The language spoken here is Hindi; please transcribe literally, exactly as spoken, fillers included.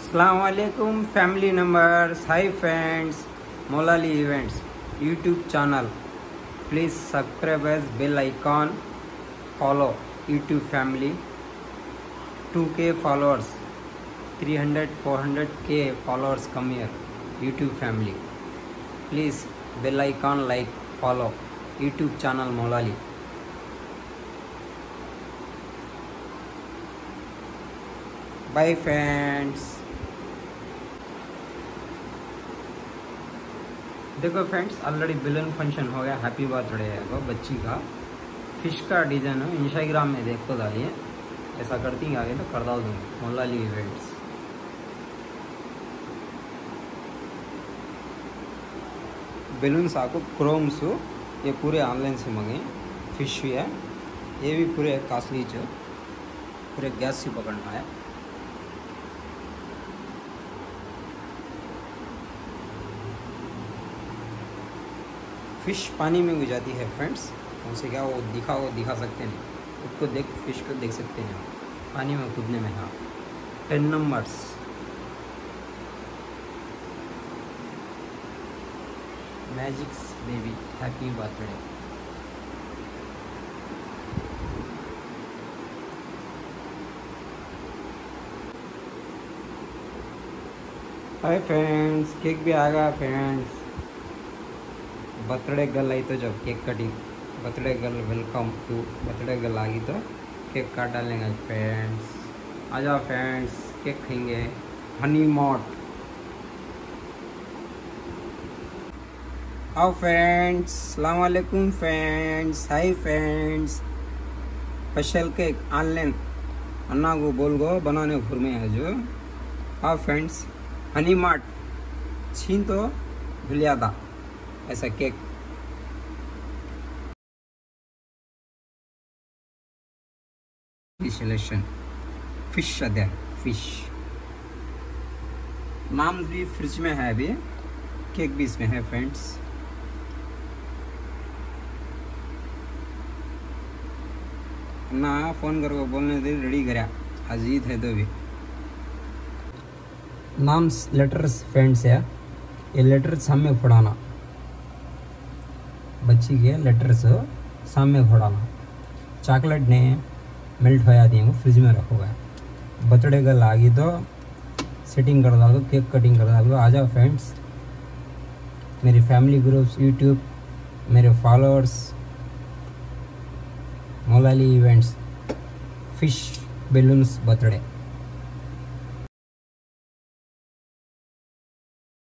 अस्सलामुअलैकुम family members, hi friends, Molali events YouTube channel. Please subscribe as bell icon. Follow YouTube family. two K followers, three hundred, four hundred K followers come here. YouTube family. Please bell icon, like, follow YouTube channel Molali. Bye friends. देखो फ्रेंड्स, ऑलरेडी बिलन फंक्शन हो गया. हैप्पी बर्थडे है वो बच्ची का. फिश का डिजाइन है, इंस्टाग्राम में देखो डालिए. ऐसा करती हैं आगे तो कर दाओ दूँगी. मोलाली इवेंट्स. बेलून्स आपको क्रोम्स ये पूरे ऑनलाइन से मंगे. फिश भी है, ये भी पूरे कास्टली जो पूरे गैस से पकड़ना है. फिश पानी में उग जाती है फ्रेंड्स. उनसे क्या वो दिखा वो दिखा सकते हैं, उसको देख फिश को देख सकते हैं पानी में कूदने में. हाँ, ten numbers. Magics baby, happy birthday. Hi friends, cake भी आ गया फ्रेंड्स. बर्थडे गर्ल आई तो जब cake cutting. Birthday girl welcome to. Birthday girl आ गई तो केक काट डालेंगे फ्रेंड्स. आ जाओ फ्रेंड्स, केक खाएंगे. हनी मॉट. आओ फ्रेंड्स. अस्सलाम वालेकुम friends, hi friends. Special cake online Anna को बोल गो बनाने घर में है जो. आओ फ्रेंड्स, हनी मॉट छीन तो भूलिया था ऐसा cake. Selection fish other fish. नाम भी फ्रिज में है अभी. केक भी इसमें है फ्रेंड्स. ना फोन करके बोलने दे रेडी करा. अजीत है तो भी नाम लेटर्स फ्रेंड्स है. ये लेटर सामने फोड़ाना. बच्ची के लेटर्स सामने फोड़ाना. चॉकलेट ने मेल्ट होया दिए फ्रिज में रखोगे. बर्थडे गर्ल आ गई तो सेटिंग कर डालो, केक कटिंग कर डालो. आ जाओ फ्रेंड्स, मेरी फैमिली ग्रुप्स, यूट्यूब, मेरे followers, Molali events, fish balloons birthday.